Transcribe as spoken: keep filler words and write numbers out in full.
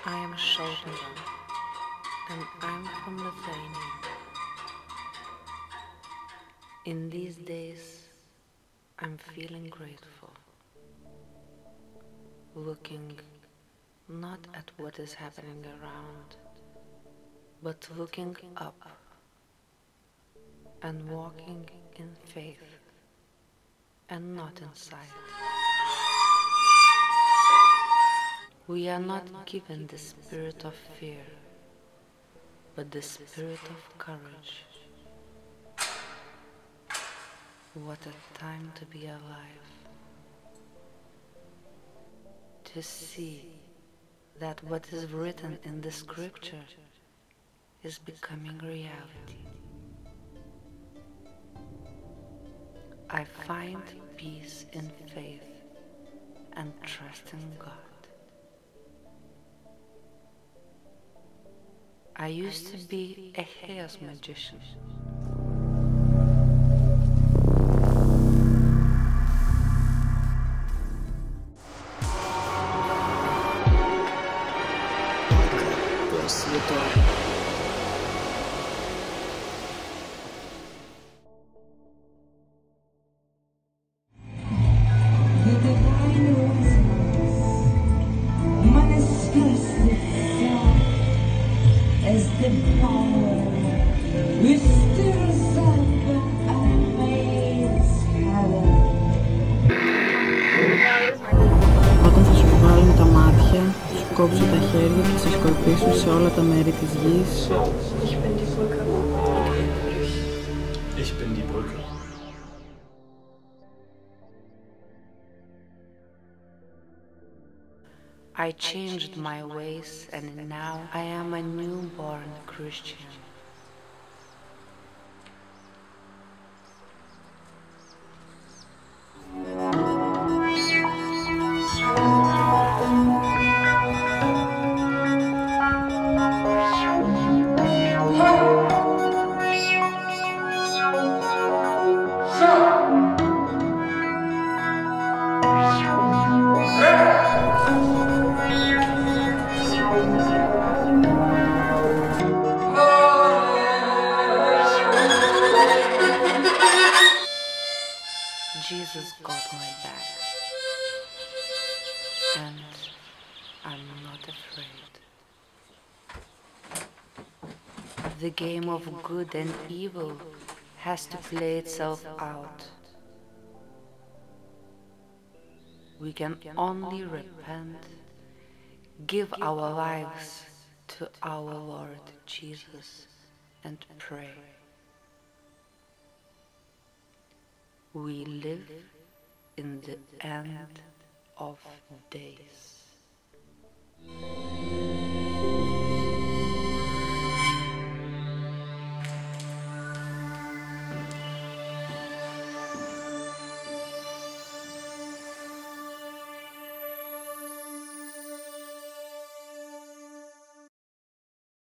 I am Shaltmira, and I'm from Lithuania. In these days, I'm feeling grateful, looking not at what is happening around, but looking up and walking in faith and not in sight. We are not given the spirit of fear, but the spirit of courage. What a time to be alive. To see that what is written in the scripture is becoming reality. I find peace in faith and trust in God. I used to be a chaos magician. Όταν θα σου βγάλουν τα μάτια, σου κόψουν τα χέρια και σε σκορπίσουν σε όλα τα μέρη της γης. Ich bin die Brücke. I changed my ways and now I am a newborn Christian. Jesus got my back, and I'm not afraid. The game of good and evil has to play itself out. We can only repent, give our lives to our Lord Jesus, and pray. We live in the end of days.